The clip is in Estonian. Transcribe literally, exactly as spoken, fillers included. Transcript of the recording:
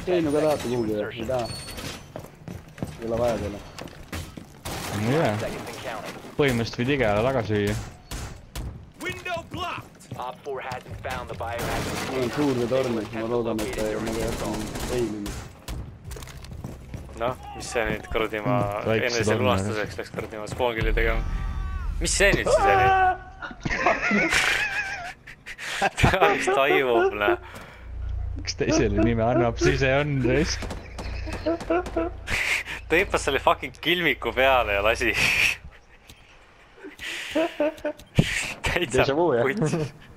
Keinu ka tahate kuhugi või? Ei taha. Ei ole vaja teile. Jaa. Põhimõtteliselt võid igale taga süüa. Mul on suurde tormi, ma loodan, et ma jätan eilini. Noh, mis see nüüd kurdimaa enese lunastuseks läks kurdimaa spoongile tegema? Mis see nüüd siis oli? Ta vist taivub, näe. Üks teisele nime annab, siis see on risk. Ta hüppas selle fucking kilmiku peale ja lasi. Täitsa putsi.